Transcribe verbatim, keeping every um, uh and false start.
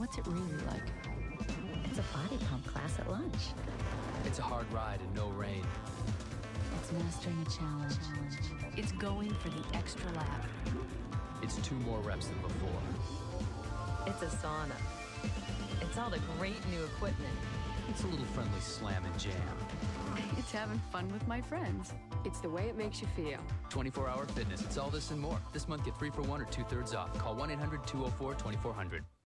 What's it really like? It's a body pump class at lunch. It's a hard ride and no rain. It's mastering a challenge. It's going for the extra lap. It's two more reps than before. It's a sauna. It's all the great new equipment. It's a little friendly slam and jam. It's having fun with my friends. It's the way it makes you feel. twenty-four hour fitness. It's all this and more. This month, get three for one or two-thirds off. Call one eight hundred two oh four two four zero zero.